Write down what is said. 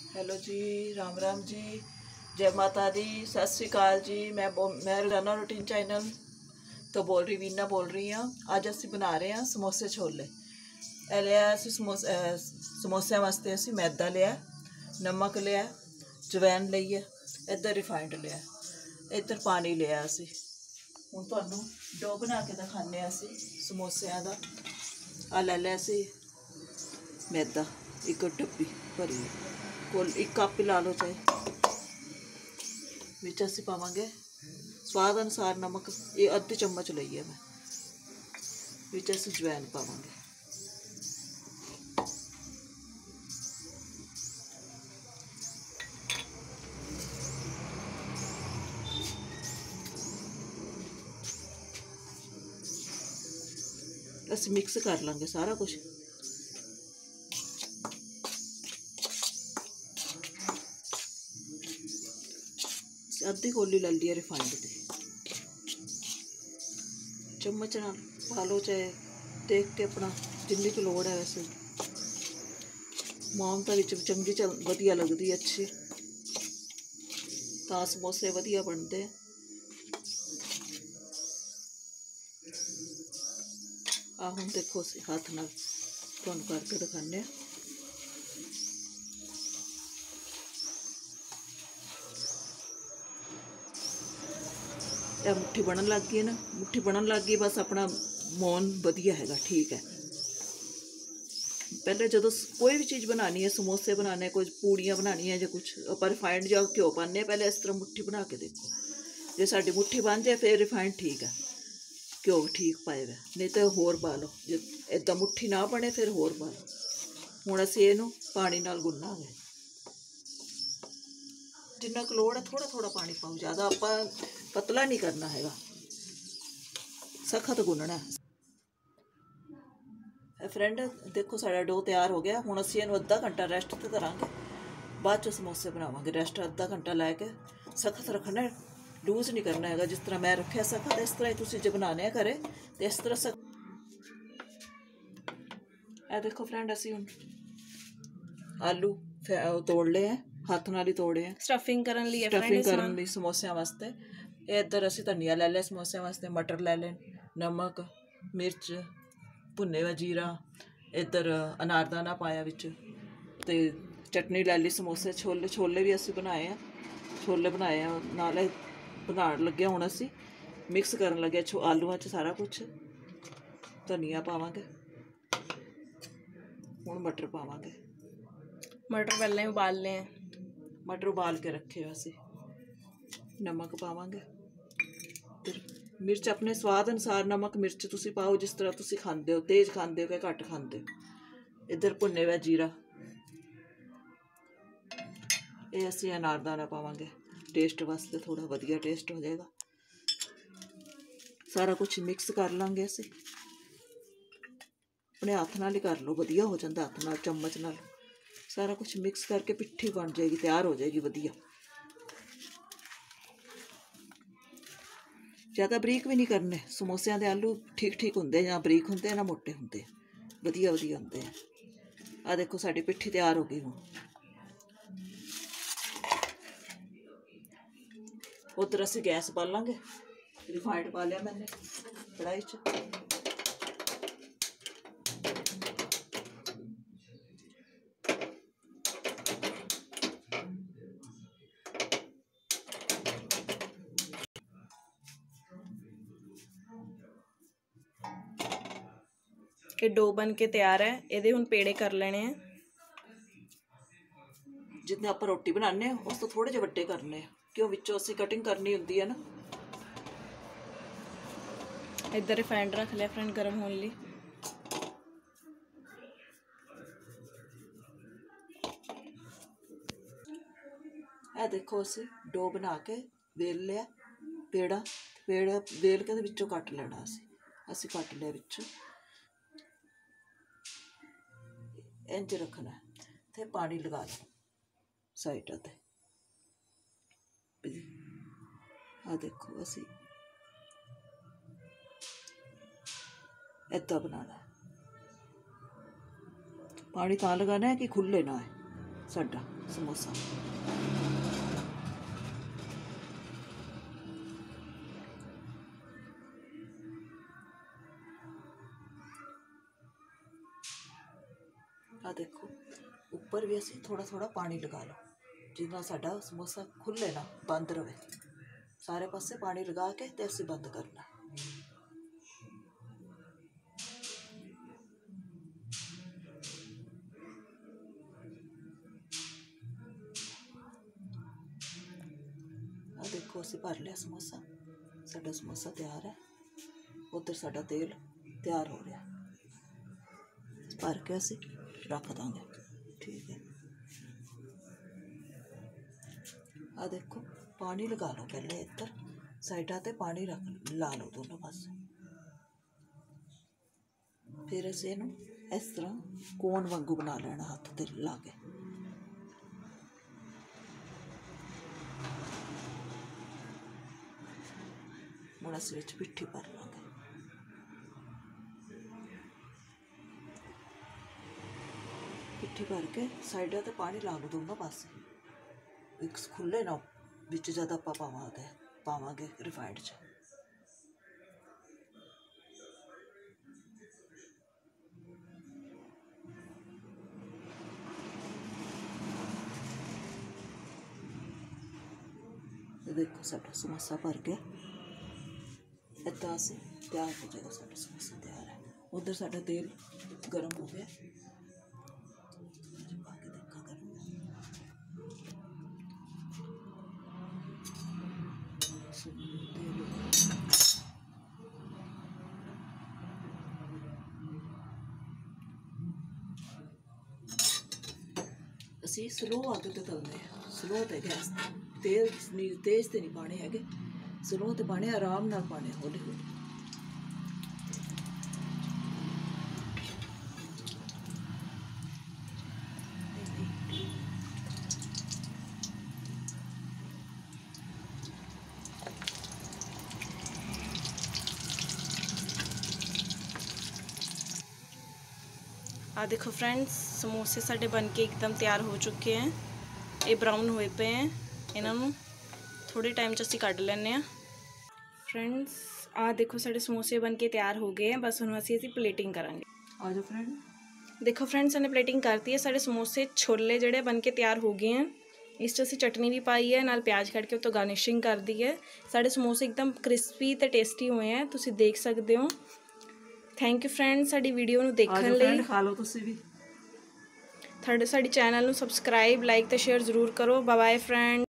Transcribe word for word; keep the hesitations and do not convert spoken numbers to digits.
Hello जी, राम राम जी, जय माता दी, सत श्री अकाल जी। मैं मैं रोजाना रूटीन चैनल तो बोल रही वीना बोल रही हाँ। अज असी बना रहे हैं समोसे छोले। ए लिया असी समोसे समोसिया वास्ते असी मैदा लिया, नमक लिया, जवैन ली है, इधर रिफाइंड लिया, इधर पानी लिया। असी हूँ तुहानू डो बना के दिखाने असी समोसिया का। आ लै लिया असी मैदा, एक डब्बी भरी कोल एक कप ही ला लो चाहे। विच असी पावांगे स्वाद अनुसार नमक, ये अद्धी चम्मच लई है मैं। विच असी जवैन पावांगे, असी मिक्स कर लांगे सारा कुछ। अद्धी कोली लै ली है रिफाइंड की, चम्मच नाल पा लो चाहे देख के अपना जिन्नी की लोड़ है। वैसे मामता विच चंगी चल वधिया लगदी, अच्छी तां समोसे वधिया बनते। आ हुण देखो असीं हत्थ नाल तुहानूं करके दिखाने। यह मुट्ठी बनन लग गई है ना, मुट्ठी बनन लग गई, बस अपना मौन वधिया हैगा, ठीक है। पहले जो कोई भी चीज़ बनानी है, समोसे बनाने, कोई पूड़ियाँ बनानी है, जो कुछ आप रिफाइंड जो घ्यो पाने, पहले इस तरह मुट्ठी बना के देखो। जो साड़ी मुट्ठी बन जाए फिर रिफाइंड ठीक है, घ्यो ठीक पाएगा, नहीं तो होर पा लो। जो इदा मुट्ठी ना बने फिर होर पा लो। हुण असीं इहनूं पानी नाल गुन्नांगे, जिन्ना क लोड़ है थोड़ा थोड़ा पानी पाओ, ज़्यादा आपां पतला नहीं करना हैगा, सख्त गुनना है। फ्रेंड देखो साड़ा डो तैयार हो गया। हुण असीं इहनूं अद्धा घंटा रेस्ट ते करांगे, बाद चो समोसे बनावांगे। रेस्ट अद्धा घंटा लैके सख्त रखना, लूज नहीं करना हैगा। जिस तरह मैं रखिया सख्त, इस तरह ही तुसीं जे बनाने घरे तो इस तरह सख्त। ए देखो फ्रेंड, असीं हुण आलू तोड़ ले हैं, हत्थ नाल ही तोड़े हैं स्टफिंग करन लई, स्टफिंग करन लई समोसियां वास्ते। इधर असीं धनिया लै लिया समोसियां वास्ते, मटर लै ले, नमक, मिर्च, भुन्ने हुए जीरा, इधर अनारदाना पाया विच, ते चटनी लै ली। समोसे छोले छोले भी असीं बनाए हैं, छोले बनाए हैं नाल बनाण लगे। हुण असीं मिक्स करन लगे छो आलूआं च सारा कुछ। धनिया पावांगे, हुण मटर पावांगे। मटर पहले उबालने हैं, मटर उबाल के रखे असीं। नमक पावांगे, फिर मिर्च अपने स्वाद अनुसार नमक मिर्च तुसीं पाओ, जिस तरह तुसीं खांदे हो, तेज खांदे हो कि घट खांदे हो। इधर भुन्ने हुए जीरा, ये असीं अनारदाना पावांगे टेस्ट वास्ते, थोड़ा वधिया टेस्ट हो जाएगा। सारा कुछ मिक्स कर लांगे असीं, अपने हत्थ नाल ही कर लो, वधिया हो जाता हत्थ नाल, चम्मच नाल सारा कुछ मिक्स करके पिट्ठी बन जाएगी, तैयार हो जाएगी वधिया। ज़्यादा बरीक भी नहीं करने, समोसियां दे आलू ठीक ठीक होंदे, ना बरीक होंदे ना मोटे होंदे, वधिया वधिया होंदे हैं। आ देखो साडी पिट्ठी तैयार हो गई। हुण उधर असीं गैस बालांगे, रिफाइंड पा लिया मैंने कढ़ाई च। ये डो बन के तैयार है, ਇਹਦੇ ਹੁਣ पेड़े कर लेने हैं। जितने आप रोटी बनाने उस तो थोड़े जे वड्डे करने, क्यों विचों असीं कटिंग करनी हुंदी है ना। इधर रिफाइंड रख लिया फ्रेंड गर्म होने लई। ए देखो असीं डो बना के वेल लिया, पेड़ा पेड़ा वेल के विचों कट लेना। असीं असीं कट लिया विचों, इंज रखना ते पानी लगा लो साइडा ते। आ देखो असीं इदा बनाना, पानी तां लगाना है कि खुले ना है, साडा समोसा। आ देखो ऊपर भी असी थोड़ा थोड़ा पानी लगा लो, जितना साडा समोसा खुले ना, बंद रहे। सारे पासे पानी लगा के ते असी बंद करना। आ देखो असी भर लिया समोसा, साडा समोसा तैयार है। उधर साडा तेल तैयार हो रहा, भर के असी रख देंगे। ठीक है, आ देखो पानी लगा लो पहले, इधर साइडा ते पानी रख ला लो दोनों पासे। फिर असी इनू इस तरह कोन वांगू बना लेना हाथ ते ला के। हुण असी विच पिट्ठी भर लांगे। पिट्ठी भर के साइडा ते पानी ला लो दोनों पासे, एक खुले ना विच ज़्यादा आपां पावांगे पावांगे रिफाइंड च। देखो साडा समोसा भर गया, इतना असी तैयार हो जाएगा, साडा समोसा तैयार है। उधर साडा तेल गर्म हो गया, असी स्लो अग ते तलने, स्लो ते गैस तेल तेज ते नहीं पाने है, स्लो ते पाने, आराम नाल पाने, हौली हौली। आ देखो फ्रेंड्स, समोसे साडे बन के एकदम तैयार हो चुके हैं। ये ब्राउन हुए पे हैं, इन्हों थोड़े टाइम च असी कढ़ लैने आ। फ्रेंड्स आ देखो साडे समोसे बन के तैयार हो गए हैं, बस हुण असी असी प्लेटिंग करांगे। आ जाओ फ्रेंड। देखो फ्रेंड्स हमने प्लेटिंग करती है, साडे समोसे छोले जिहड़े बन के तैयार हो गए हैं। इस च असी चटनी भी पाई है, नाल प्याज कट के उत्तों गार्निशिंग कर दी है। साडे समोसे एकदम क्रिस्पी ते टेस्टी हुए हैं, तुसीं देख सकते हो। थैंक यू फ्रेंड्स साडी वीडियो नूं देखण लई। खा लो तुसीं भी। साडे साडी चैनल नूं सबसक्राइब, लाइक ते शेयर जरूर करो। Bye bye friend.